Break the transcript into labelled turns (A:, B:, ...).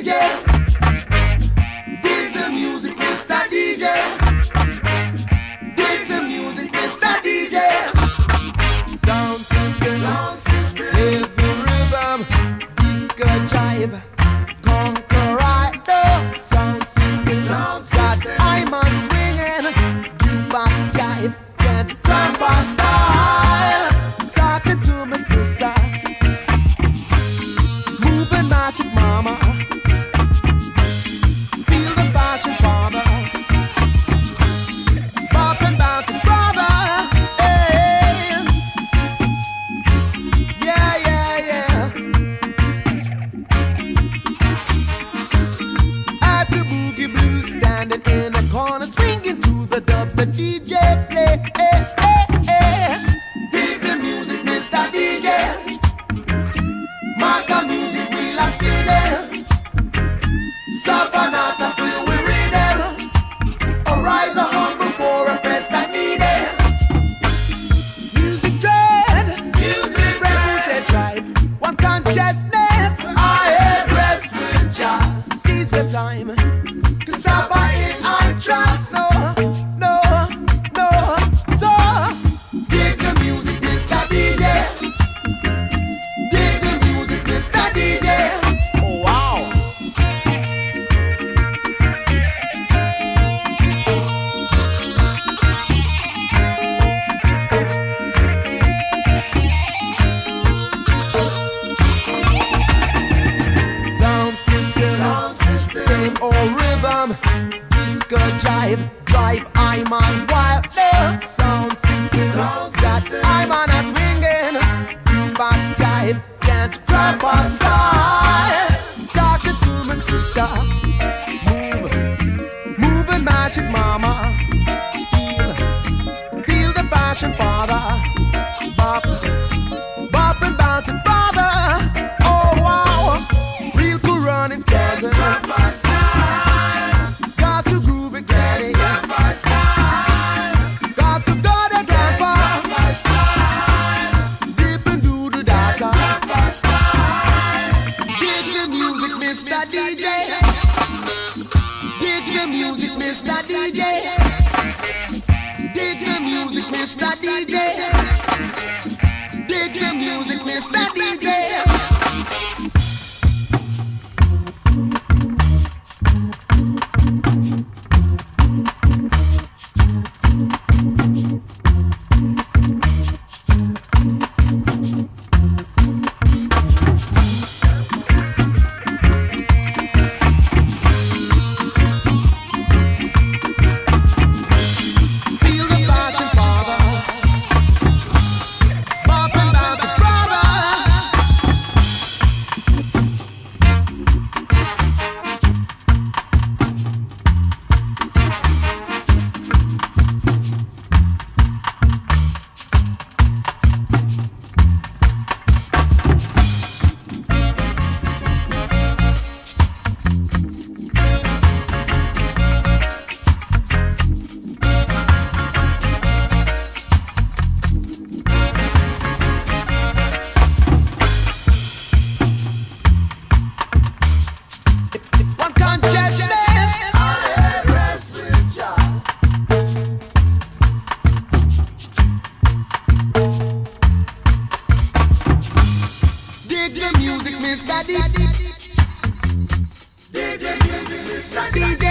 A: DJ. Dig the music, Mr. DJ. Dig the music, Mr. DJ. Sound system, heavy rhythm, disco jive, conquer right now. Sound system, got I'm on swinging, jukebox jive, can't cramp our style. Sock it to my sister, move and mash it, mama. Feel the passion, father. Bop and bounce it, brother. Hey. Yeah, yeah, yeah. At the boogie blues, standing in the corner, swinging to the dubs the DJ play. Hey, hey, hey. Dig the music, Mr. DJ. Marca music, we last speeding. Savanata, feel we rhythm. Arise a humble for a best I need it. Music dread, music reputed tribe. One consciousness, I had rest with Jah. See the time, cause Saba in I trust. No, no, no. So, dig the music, Mr. DJ. Dig the music, Mr. DJ. Oh wow. Sound system, same old rhythm, disco jive, drive I'm on wild. Sound system, that I'm on a swinging, jukebox jive, can't grab our style. Sock it to my sister, move and mash it, mama. Feel the passion, father. Bop and bounce it, brother. Oh wow, real cool run it's cousin. Got to groove it, daddy. Got to go to grandpa. Dip and do the data. Dig the music, Mr. DJ. Dig the music, Mr. DJ. Dig the music, Mr. DJ. Dig the music, Mr. DJ. Feel the passion, father. Bop and bounce it, brother. One consciousness, I had rest with Jah. Dig the music, Mr. DJ. Dig the music, Mr. DJ.